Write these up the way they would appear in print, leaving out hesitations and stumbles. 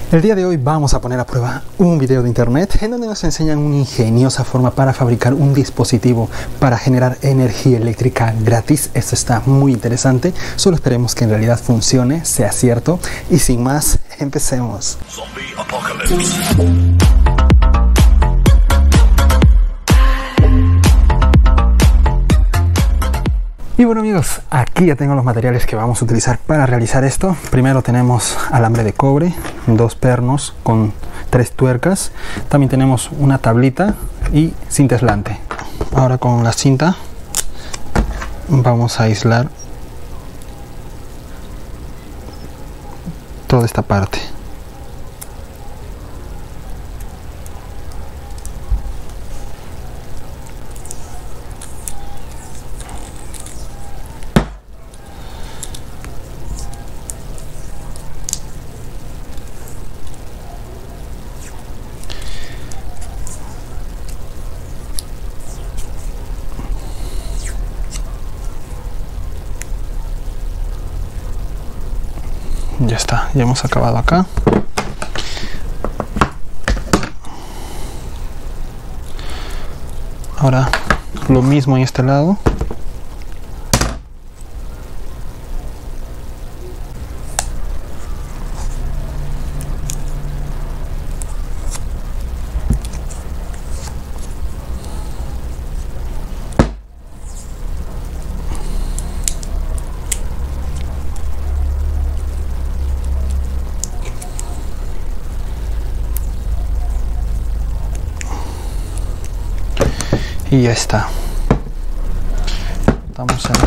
El día de hoy vamos a poner a prueba un video de internet en donde nos enseñan una ingeniosa forma para fabricar un dispositivo para generar energía eléctrica gratis. Esto está muy interesante, solo esperemos que en realidad funcione, sea cierto, y sin más, empecemos. Zombie Apocalypse. Y bueno amigos, aquí ya tengo los materiales que vamos a utilizar para realizar esto. Primero tenemos alambre de cobre, 2 pernos con 3 tuercas. También tenemos una tablita y cinta aislante. Ahora con la cinta vamos a aislar toda esta parte. Ya está, ya hemos acabado acá. Ahora lo mismo en este lado. Y ya está. Estamos ahí.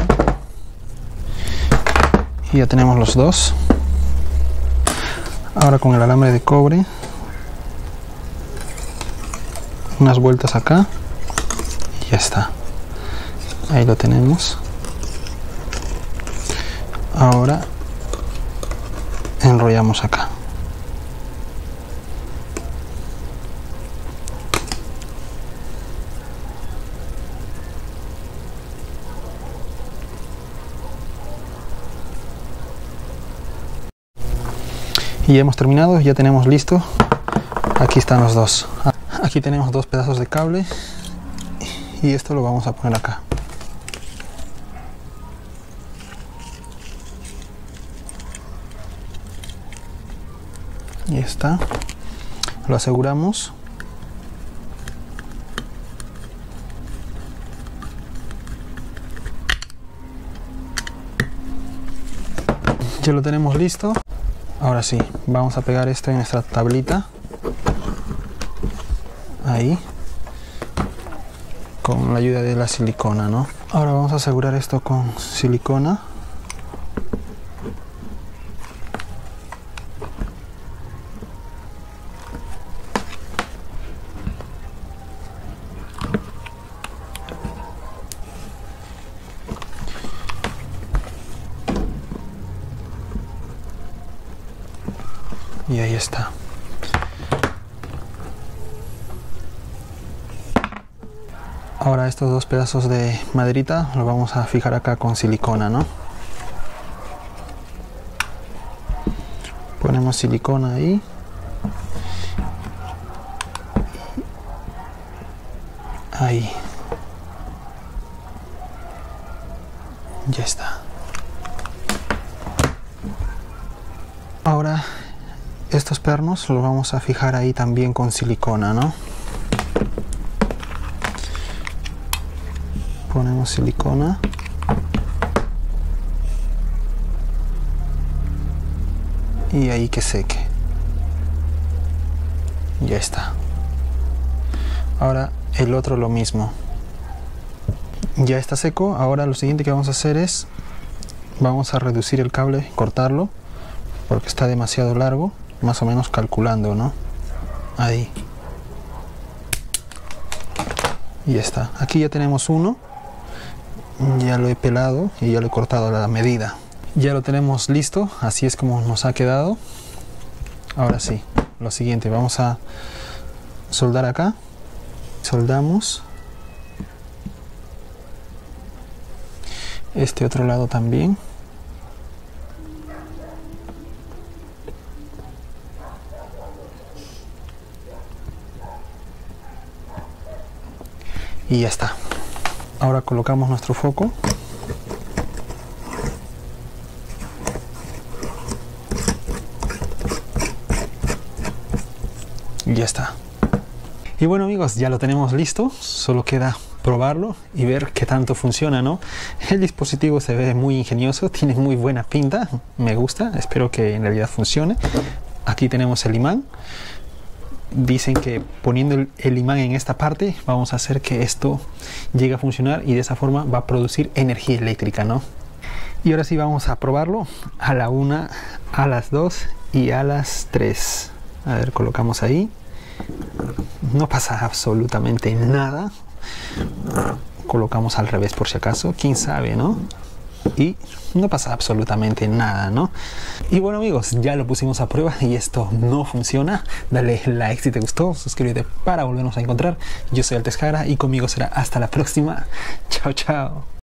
Y ya tenemos los dos. Ahora con el alambre de cobre, unas vueltas acá. Y ya está. Ahí lo tenemos. Ahora enrollamos acá. Y ya hemos terminado, ya tenemos listo. Aquí están los dos. Aquí tenemos 2 pedazos de cable y esto lo vamos a poner acá. Y está. Lo aseguramos. Ya lo tenemos listo. Ahora sí, vamos a pegar esto en nuestra tablita. Ahí. Con la ayuda de la silicona, ¿no? Ahora vamos a asegurar esto con silicona. Y ahí está. Ahora estos 2 pedazos de maderita los vamos a fijar acá con silicona, ¿no? Ponemos silicona ahí. Ahí. Ya está. Ahora estos pernos los vamos a fijar ahí también con silicona, ¿no? Ponemos silicona. Y ahí que seque. Ya está. Ahora el otro lo mismo. Ya está seco. Ahora lo siguiente que vamos a hacer es vamos a reducir el cable, cortarlo porque está demasiado largo. Más o menos calculando, ¿no? Ahí. Y ya está. Aquí ya tenemos uno. Ya lo he pelado y ya lo he cortado a la medida. Ya lo tenemos listo. Así es como nos ha quedado. Ahora sí. Lo siguiente. Vamos a soldar acá. Soldamos. Este otro lado también. y ya está. Ahora colocamos nuestro foco. Y ya está. Y bueno amigos, ya lo tenemos listo, solo queda probarlo y ver qué tanto funciona, ¿no? El dispositivo se ve muy ingenioso, tiene muy buena pinta, me gusta, espero que en realidad funcione. Aquí tenemos el imán. Dicen que poniendo el imán en esta parte vamos a hacer que esto llegue a funcionar y de esa forma va a producir energía eléctrica, ¿no? Y ahora sí vamos a probarlo a la 1, a las 2 y a las 3. A ver, colocamos ahí. No pasa absolutamente nada. Colocamos al revés por si acaso, quién sabe, ¿no? Y no pasa absolutamente nada, ¿no? Y bueno amigos, ya lo pusimos a prueba y esto no funciona. Dale like si te gustó, suscríbete para volvernos a encontrar. Yo soy Altesjara y conmigo será hasta la próxima. Chao, chao.